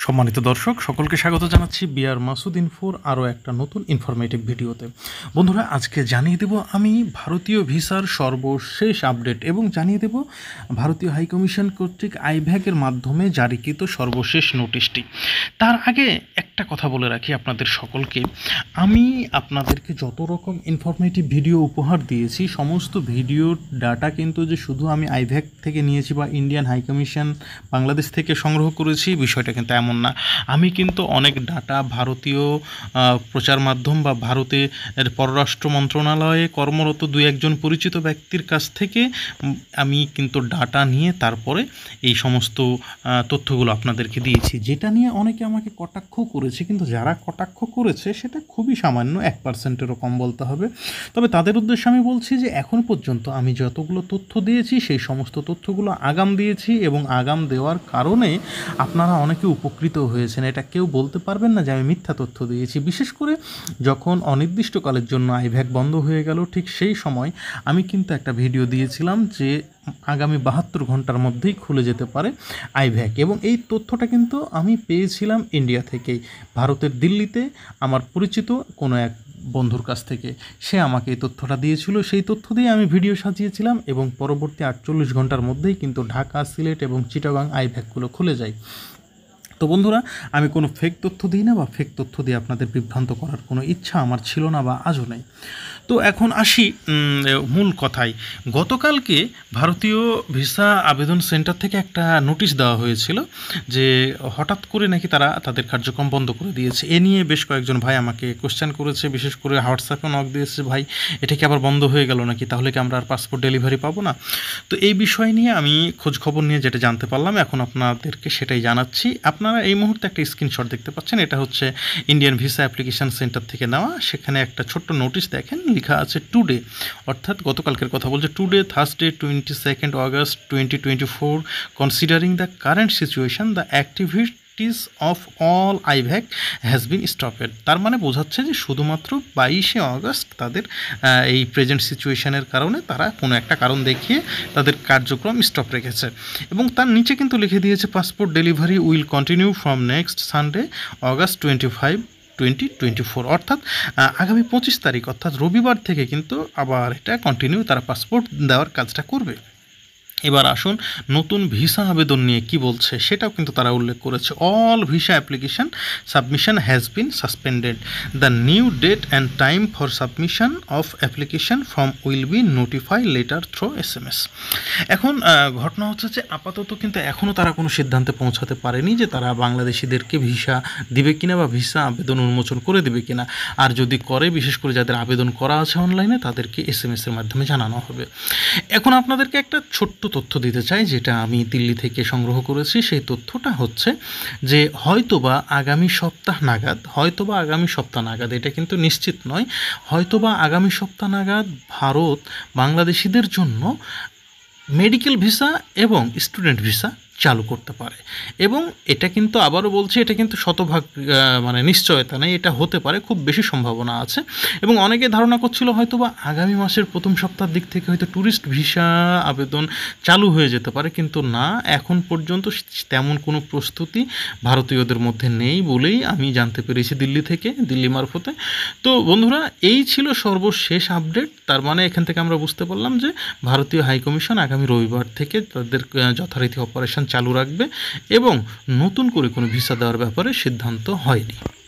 সম্মানিত দর্শক সকলকে স্বাগত জানাচ্ছি বিআর মাসুদ ইনফোর আরও একটা নতুন ইনফরমেটিভ ভিডিওতে। বন্ধুরা, আজকে জানিয়ে দেব আমি ভারতীয় ভিসার সর্বশেষ আপডেট এবং জানিয়ে দেব ভারতীয় হাইকমিশন কর্তৃক আইভ্যাকের মাধ্যমে জারিকৃত সর্বশেষ নোটিশটি। তার আগে একটা কথা বলে রাখি আপনাদের সকলকে, আমি আপনাদেরকে যত রকম ইনফরমেটিভ ভিডিও উপহার দিয়েছি সমস্ত ভিডিওর ডাটা কিন্তু যে শুধু আমি আইভ্যাক থেকে নিয়েছি বা ইন্ডিয়ান হাইকমিশন বাংলাদেশ থেকে সংগ্রহ করেছি বিষয়টা কিন্তু এমন না। আমি কিন্তু অনেক ডাটা ভারতীয় প্রচার মাধ্যম বা ভারতের পররাষ্ট্র মন্ত্রণালয়ে কর্মরত দুই একজন পরিচিত ব্যক্তির কাছ থেকে আমি কিন্তু ডাটা নিয়ে তারপরে এই সমস্ত তথ্যগুলো আপনাদেরকে দিয়েছি, যেটা নিয়ে অনেকে আমাকে কটাক্ষ করেছে, কিন্তু যারা কটাক্ষ করেছে সেটা খুবই সামান্য, 1%-এরও কম বলতে হবে। তবে তাদের উদ্দেশ্যে আমি বলছি যে এখন পর্যন্ত আমি যতগুলো তথ্য দিয়েছি সেই সমস্ত তথ্যগুলো আগাম দিয়েছি এবং আগাম দেওয়ার কারণে আপনারা অনেকে উপকৃত হয়েছেন। এটা কেউ বলতে পারবেন না যে আমি মিথ্যা তথ্য দিয়েছি। বিশেষ করে যখন অনির্দিষ্টকালের জন্য আইভ্যাক বন্ধ হয়ে গেল ঠিক সেই সময় আমি কিন্তু একটা ভিডিও দিয়েছিলাম যে আগামী 72 ঘন্টার মধ্যেই খুলে যেতে পারে আইভ্যাক, এবং এই তথ্যটা কিন্তু আমি পেয়েছিলাম ইন্ডিয়া থেকেই, ভারতের দিল্লিতে আমার পরিচিত কোনো এক বন্ধুর কাছ থেকে। সে আমাকে এই তথ্যটা দিয়েছিল, সেই তথ্য দিয়ে আমি ভিডিও সাজিয়েছিলাম এবং পরবর্তী 48 ঘন্টার মধ্যেই কিন্তু ঢাকা, সিলেট এবং চিটাগাং আইভ্যাকগুলো খুলে যায়। তো বন্ধুরা, আমি কোনো ফেক তথ্য দিই না বা ফেক তথ্য দিয়ে আপনাদের বিভ্রান্ত করার কোনো ইচ্ছা আমার ছিল না বা আজও নেই। তো এখন আসি মূল কথায়। গতকালকে ভারতীয় ভিসা আবেদন সেন্টার থেকে একটা নোটিশ দেওয়া হয়েছিল যে হঠাৎ করে নাকি তারা তাদের কার্যক্রম বন্ধ করে দিয়েছে। এ নিয়ে বেশ কয়েকজন ভাই আমাকে কোশ্চেন করেছে, বিশেষ করে হোয়াটসঅ্যাপে নক দিয়েছে, ভাই এটা কি আবার বন্ধ হয়ে গেল নাকি, তাহলে কি আমরা আর পাসপোর্ট ডেলিভারি পাবো না? তো এই বিষয় নিয়ে আমি খোঁজ খবর নিয়ে যেটা জানতে পারলাম এখন আপনাদেরকে সেটাই জানাচ্ছি। আপনারা এই মুহূর্তে একটা স্ক্রিনশট দেখতে পাচ্ছেন, এটা হচ্ছে ইন্ডিয়ান ভিসা অ্যাপ্লিকেশন সেন্টার থেকে নেওয়া। সেখানে একটা ছোট্ট নোটিশ দেখেন, লেখা আছে টুডে, অর্থাৎ গতকালকের কথা বলছে, today Thursday 22 August 2024, considering the current situation the activities of all IVAC has been stopped. তার মানে বোঝাচ্ছে যে শুধুমাত্র 22 আগস্ট তাদের এই প্রেজেন্ট সিচুয়েশনের কারণে তারা কোনো একটা কারণ দেখিয়ে তাদের কার্যক্রম স্টপ রেখেছে। এবং তার নিচে কিন্তু লিখে দিয়েছে passport delivery will continue from next Sunday August 25, 2024, অর্থাৎ আগামী 25 তারিখ অর্থাৎ রবিবার থেকে কিন্তু আবার এটা কন্টিনিউ তারা পাসপোর্ট দেওয়ার কাজটা করবে। এবার আসুন নতুন ভিসা আবেদন নিয়ে কি বলছে সেটাও কিন্তু তারা উল্লেখ করেছে। All visa application submission has been suspended, the new date and time for submission of application form will be notify later through SMS। এখন ঘটনা হচ্ছে যে আপাতত কিন্তু এখনও তারা কোনো সিদ্ধান্তে পৌঁছাতে পারেনি যে তারা বাংলাদেশিদেরকে ভিসা দিবে কিনা বা ভিসা আবেদন উন্মোচন করে দেবে কিনা। আর যদি করে, বিশেষ করে যাদের আবেদন করা আছে অনলাইনে, তাদেরকে SMS এর মাধ্যমে জানানো হবে। এখন আপনাদেরকে একটা ছোট্ট তথ্য দিতে চাই যেটা আমি দিল্লি থেকে সংগ্রহ করেছি। সেই তথ্যটা হচ্ছে যে হয়তোবা আগামী সপ্তাহ নাগাদ, এটা কিন্তু নিশ্চিত নয়, হয়তোবা আগামী সপ্তাহ নাগাদ ভারত বাংলাদেশিদের জন্য মেডিকেল ভিসা এবং স্টুডেন্ট ভিসা চালু করতে পারে। এবং এটা কিন্তু আবারও বলছি, এটা কিন্তু শতভাগ মানে নিশ্চয়তা নেই, এটা হতে পারে, খুব বেশি সম্ভাবনা আছে। এবং অনেকে ধারণা করছিল হয়তোবা আগামী মাসের প্রথম সপ্তাহের দিক থেকে হয়তো ট্যুরিস্ট ভিসা আবেদন চালু হয়ে যেতে পারে, কিন্তু না, এখন পর্যন্ত তেমন কোনো প্রস্তুতি ভারতীয়দের মধ্যে নেই বলেই আমি জানতে পেরেছি দিল্লি মারফতে। তো বন্ধুরা, এই ছিল সর্বশেষ আপডেট। তার মানে এখান থেকে আমরা বুঝতে পারলাম যে ভারতীয় হাইকমিশন আগামী রবিবার থেকে তাদের যথারীতি অপারেশন চালু রাখবে এবং নতুন করে কোনো ভিসা দেওয়ার ব্যাপারে সিদ্ধান্ত হয়নি।